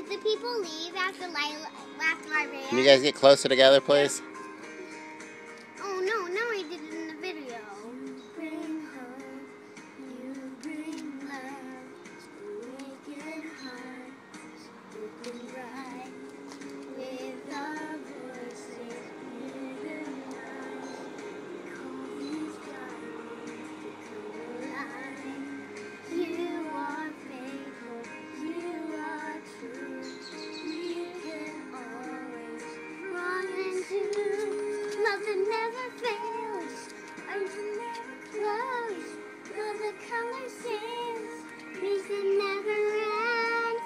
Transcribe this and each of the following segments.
the people leave after I ran? Can you guys get closer together, please? Oh no, now I did it in the video. Bring hope, you bring love, awaken hearts, open bright, with our voices in the night, call these diamonds to come alive. You are faithful, you are true, we can always run into love that never fails, arms that never close, love that color sings, peace that never ends.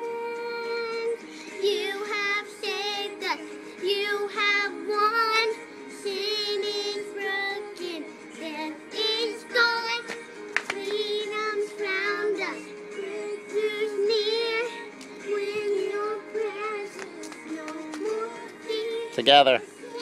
You have saved us, you have won, sin is broken, death is gone, freedom's found us, breakthrough's near, when your presence no more fear. Together.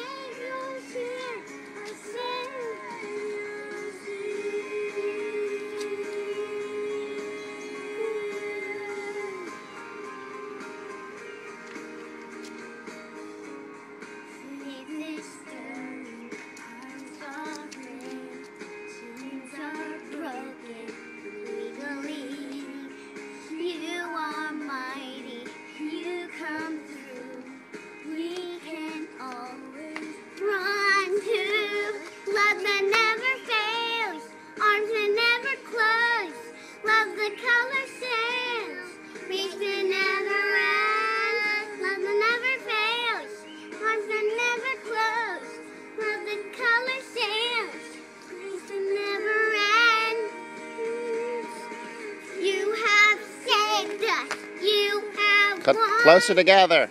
Closer together.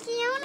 you.